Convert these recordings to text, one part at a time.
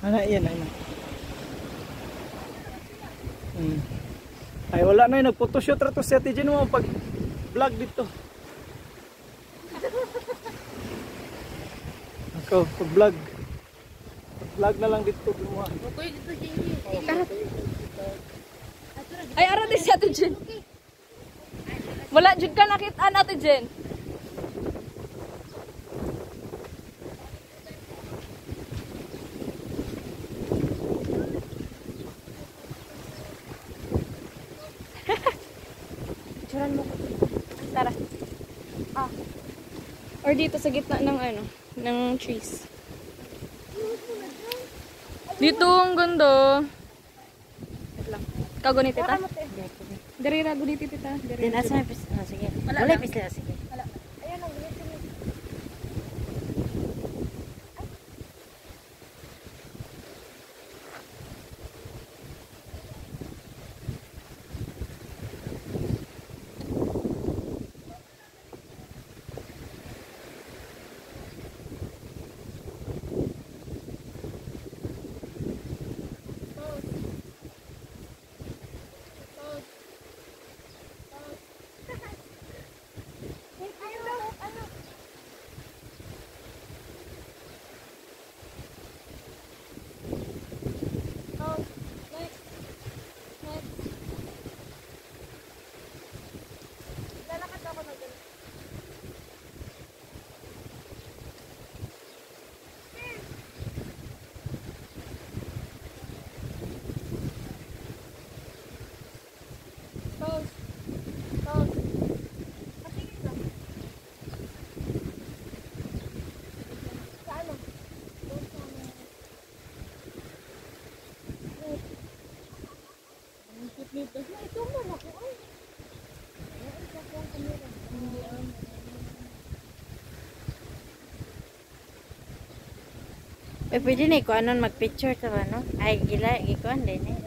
Ana yan, ana. Ay wala na, nagphotoshoot ra to si Ate Jen mo pag vlog dito. Ako, pag vlog. Pag vlog na lang dito gumawa. Okay dito Jen. Ay ara din si Ate Jen. Wala jud ka nakita Ate Jen. Picturean mo ko. Tara. Ah. Or dito sa gitna ng ano, ng trees. Dito ang ganda. Wait lang. Kago ni tita? Dari rago ni tita. Din asa pis. Sige. Wala pis lang sige. Wala. Ayan ang ganito. Pwede na ko anon mag-picture ta ba no? Ay gila gikuan din eh.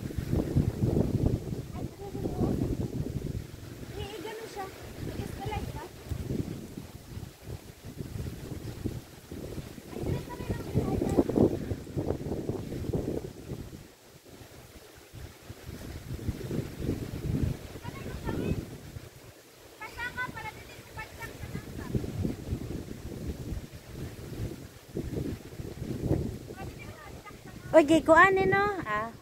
Oy, gikuan eh no? Ah.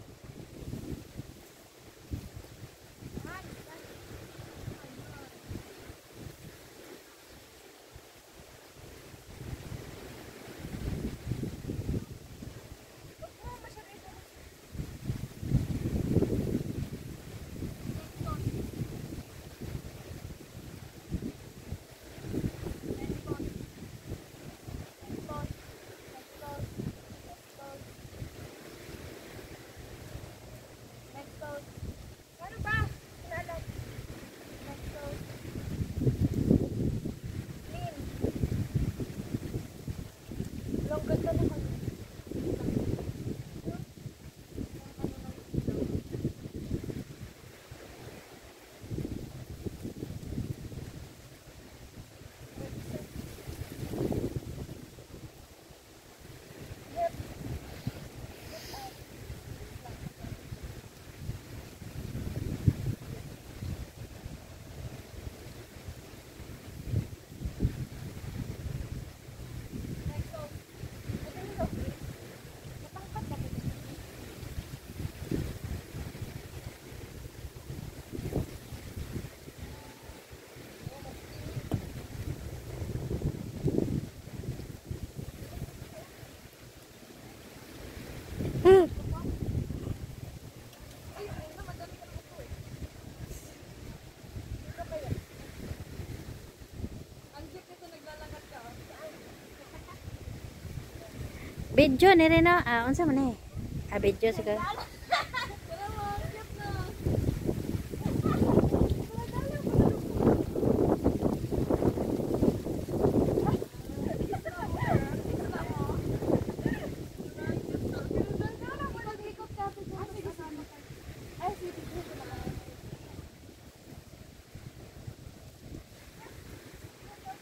Video ni rin no? Ah, unsa man eh? Ah, video siguro.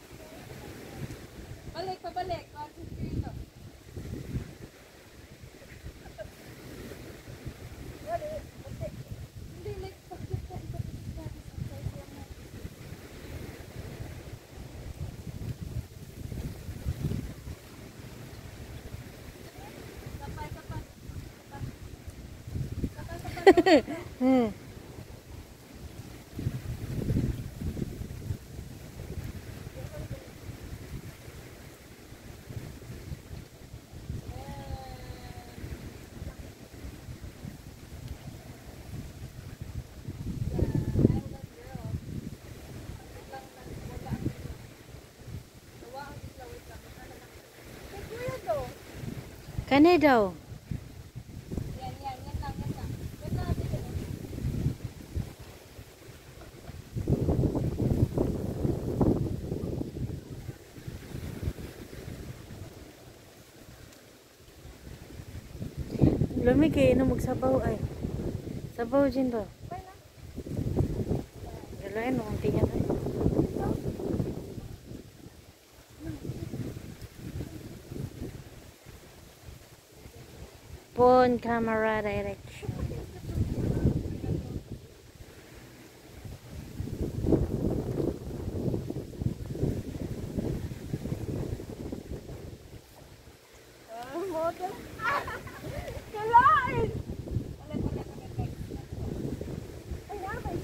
Balik, pabalik. Kani daw. Yan lang. Yan lang. Yan lang. Lumi kayo na magsabaw ay. Sabaw din ba? Galain mo ang tingin ay. Phone camera direction. Model. Kalain! Ulit. Ay, nakakay.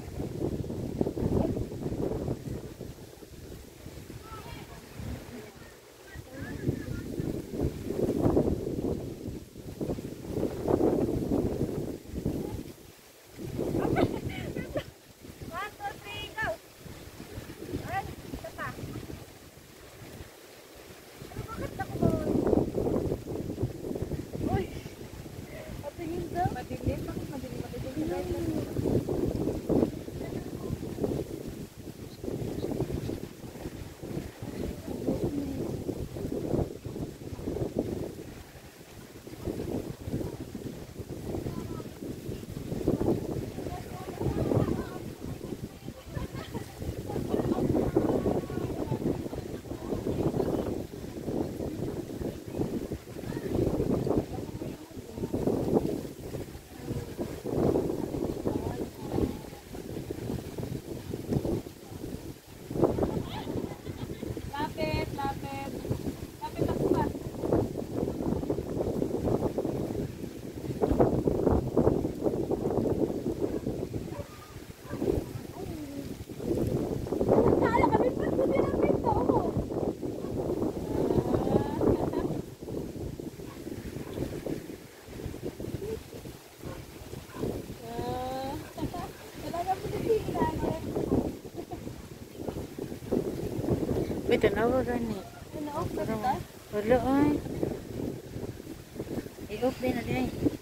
May tanawa gani. Ano, off na kita? Wala ay. I-off din na din ay.